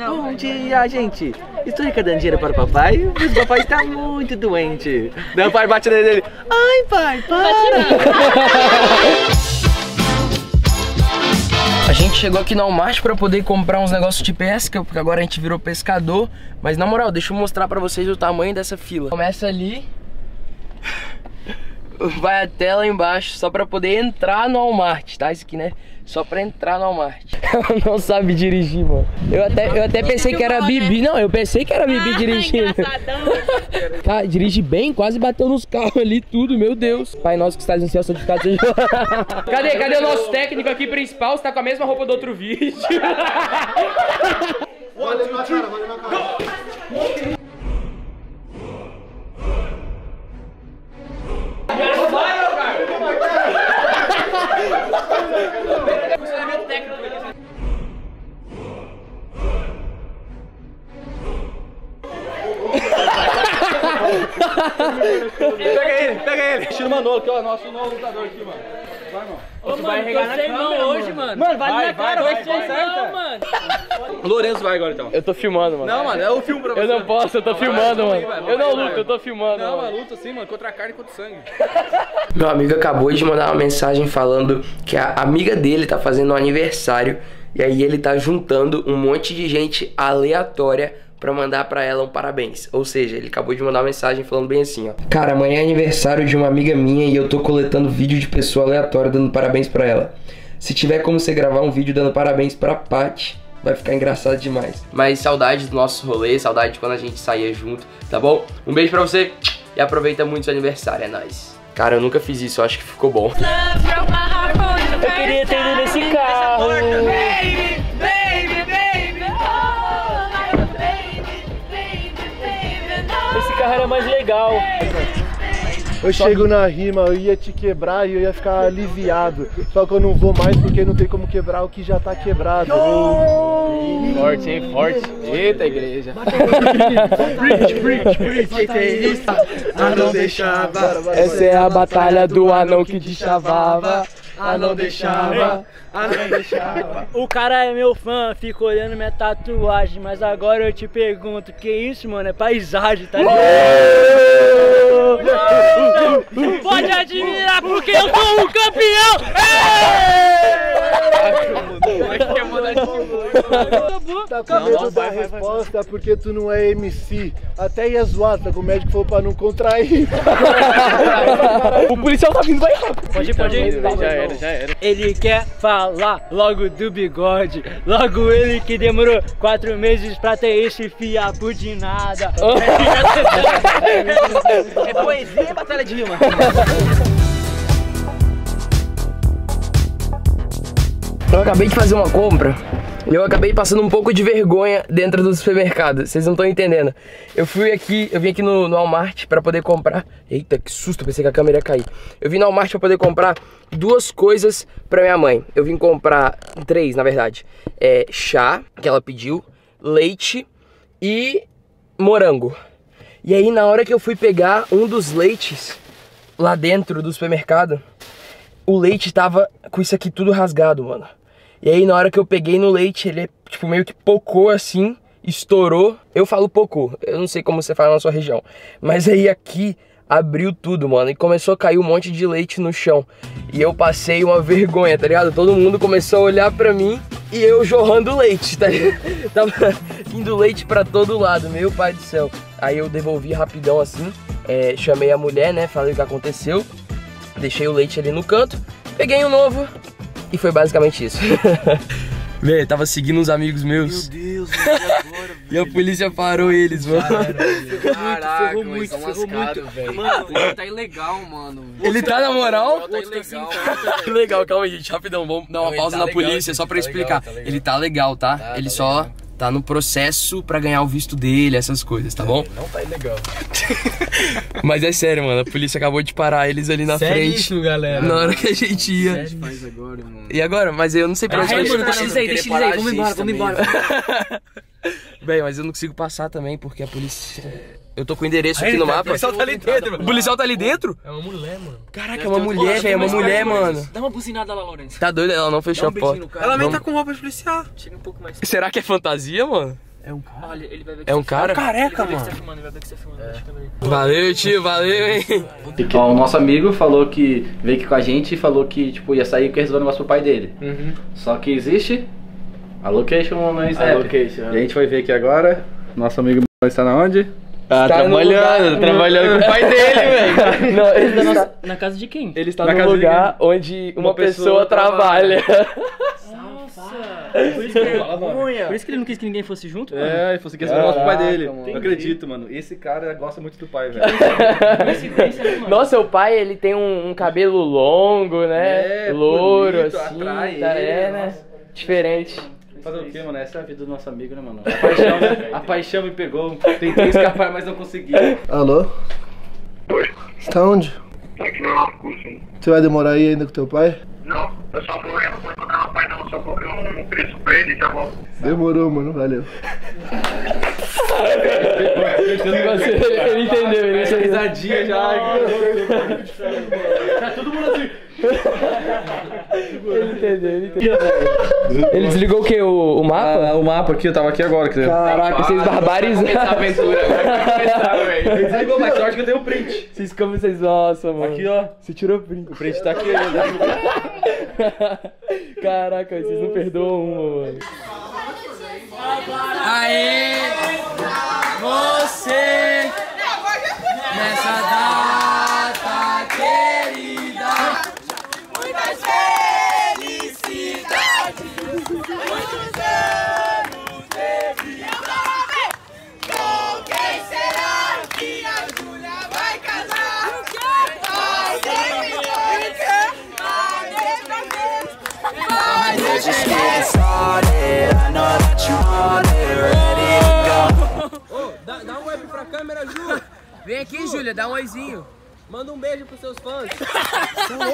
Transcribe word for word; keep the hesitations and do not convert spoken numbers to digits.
não. Bom dia, gente. Estou arrecadando dinheiro para o papai, mas o papai está muito doente. Daí o pai bate nele. Ai, pai, para! A gente chegou aqui no Walmart pra poder comprar uns negócios de pesca, porque agora a gente virou pescador. Mas na moral, deixa eu mostrar pra vocês o tamanho dessa fila. Começa ali, vai até lá embaixo, só pra poder entrar no Walmart, tá? Isso aqui, né? Só pra entrar no Walmart. Ela não sabe dirigir, mano. Eu até, eu até pensei que era a Bibi. Não, eu pensei que era a Bibi dirigindo. Tá, dirige bem, quase bateu nos carros ali, tudo, meu Deus. Pai nosso que está no céu, santificado seja. Cadê? Cadê o nosso técnico aqui principal? Você tá com a mesma roupa do outro vídeo. Valeu na cara, valeu na cara. Pega ele, pega ele. Tira o Manolo aqui, ó, nosso novo lutador aqui, mano. Vai, mano. Ô, mano, vai regar na câmera hoje, mano. Mano, vai, vai na vai, cara, vai, vai, vai, vai, não, mano. O Lourenço vai agora, então. Eu tô filmando, mano. Não, mano, é o filme pra você. Eu não posso, eu tô filmando, mano. Eu não luto, eu tô filmando, Não, mano. mas luta sim, mano, contra a carne e contra o sangue. Meu amigo acabou de mandar uma mensagem falando que a amiga dele tá fazendo um aniversário. E aí ele tá juntando um monte de gente aleatória pra mandar pra ela um parabéns. Ou seja, ele acabou de mandar uma mensagem falando bem assim, ó. Cara, amanhã é aniversário de uma amiga minha e eu tô coletando vídeo de pessoa aleatória dando parabéns pra ela. Se tiver como você gravar um vídeo dando parabéns pra Paty, vai ficar engraçado demais. Mas saudade do nosso rolê, saudade de quando a gente saía junto, tá bom? Um beijo pra você e aproveita muito seu aniversário, é nóis. Cara, eu nunca fiz isso, eu acho que ficou bom. Eu queria ter ido nesse carro. Esse carro era mais legal. Eu chego na rima, eu ia te quebrar e eu ia ficar aliviado. Só que eu não vou mais porque não tem como quebrar o que já tá quebrado. Forte, hein? Forte. Eita, igreja. Preach, preach, preach. Ah, não deixava. Essa é a batalha do anão que te chavava. Ah, não deixava. Ah, não deixava. O cara é meu fã, fica olhando minha tatuagem, mas agora eu te pergunto, que isso, mano? É paisagem, tá ligado? Pode admirar porque eu sou um campeão! Tá com medo da resposta porque tu não é M C. Até ia zoar, tá com o médico falou pra não contrair. O policial tá vindo, vai rápido. Pode ir, pode ir. Já era, já era. Ele quer falar logo do bigode. Logo ele que demorou quatro meses pra ter esse fiapo de nada. É poesia e batalha de rima. Eu acabei de fazer uma compra e eu acabei passando um pouco de vergonha dentro do supermercado. Vocês não estão entendendo. Eu fui aqui, eu vim aqui no, no Walmart pra poder comprar. Eita, que susto, pensei que a câmera ia cair. Eu vim no Walmart pra poder comprar duas coisas pra minha mãe. Eu vim comprar três, na verdade. É, chá, que ela pediu, leite e morango. E aí na hora que eu fui pegar um dos leites lá dentro do supermercado, o leite tava com isso aqui tudo rasgado, mano. E aí na hora que eu peguei no leite, ele tipo meio que pocou assim, estourou. Eu falo pocou, eu não sei como você fala na sua região. Mas aí aqui abriu tudo, mano, e começou a cair um monte de leite no chão. E eu passei uma vergonha, tá ligado? Todo mundo começou a olhar pra mim e eu jorrando leite, tá ligado? Tava indo leite pra todo lado, meu pai do céu. Aí eu devolvi rapidão assim, é, chamei a mulher, né, falei o que aconteceu. Deixei o leite ali no canto, peguei um novo e foi basicamente isso. Véi, tava seguindo uns amigos meus. Meu Deus, agora, e a polícia parou eles, mano. Caraca, ferrou muito, ferrou lascado, velho. Mano, ele tá ilegal, mano. Ele tá na moral? Tá ilegal. Que legal, calma aí, gente, rapidão. Vamos dar uma Não, pausa tá na legal, polícia só pra tá explicar. legal, tá legal. Ele tá legal, tá? Tá, ele tá só legal. tá no processo pra ganhar o visto dele, essas coisas, tá bom? Não tá ilegal. Mas é sério, mano, a polícia acabou de parar eles ali na frente. Isso, galera. Na hora que a gente ia. O que faz agora, mano? E agora? Mas eu não sei pra onde vai. mano, deixa eles aí, deixa eles aí, vamos embora, vamos embora. Bem, mas eu não consigo passar também porque a polícia... Eu tô com o endereço Aí, aqui no tá, mapa. o policial tá ali dentro, mano. O policial tá ali dentro? É uma mulher, mano. Caraca, é uma mulher, velho, é uma mulher, mano. Dá uma buzinada lá, Lourenço. Tá doido? Ela não fechou a porta. Ela nem Vamos- tá com roupa de policial. Chega um pouco mais. Será que é fantasia, mano? É um cara? Olha, ele vai ver que É um você cara? filma. Careca, Ele vai ver que mano. você tá filmando, ele vai ver que você tá filmando. Deixa eu ver. Valeu, tio, valeu, hein? Ó, o nosso amigo falou que veio aqui com a gente e falou que tipo, ia sair e resolver o negócio pro pai dele. Uhum. Só que existe a location no Snap. A location, E a gente vai ver aqui agora. Nosso amigo está na onde? Tá Está no lugar- trabalhando, trabalhando com o pai dele, velho. Não, ele Na, está, nossa- na casa de quem? ele está Na no casa de lugar onde uma, Uma pessoa, pessoa trabalha. Por isso, que ele, por isso que ele não quis que ninguém fosse junto, mano? É, ele falou assim que esse negócio pro pai dele. mano. Não acredito, mano. Esse cara gosta muito do pai, velho. Coincidência, né, mano? Nossa, o pai, ele tem um, um cabelo longo, né? É, Louro, bonito, assim, atrai tá, ele, é, né? nossa. Diferente. Fazer o quê, mano? Essa é a vida do nosso amigo, né, mano? A paixão, né? A paixão me pegou. Tentei escapar, mas não consegui. Alô? Oi, Você tá onde? tá aqui no nosso curso. Você vai demorar aí ainda com teu pai? Não, eu só vou, eu não vou encontrar meu pai não, só vou ver um preço pra ele, tá bom? Demorou, mano. Valeu. Ele, ele entendeu, ele entendeu. Risadinha já. Ele entendeu, ele entendeu. Ele desligou o quê? O, o mapa? Ah, o mapa aqui, eu tava aqui agora. Que... Caraca, vocês barbarizaram. Essa aventura, vai começar, velho. Ele desligou, mas sorte que eu tenho um print. Vocês como vocês. Nossa, mano. Aqui, ó. Você tirou print. O print tá aqui. Né? Caraca, vocês não perdoam uma, mano. Aê, você, nessa data querida, muitas felicidades, muitos anos de vida. Com quem será que a Júlia vai casar? Vai just get started, I know that you want it, ready to go. Dá, dá um web pra câmera, Ju. Vem aqui, Júlia, dá um oizinho. Manda um beijo pros seus fãs.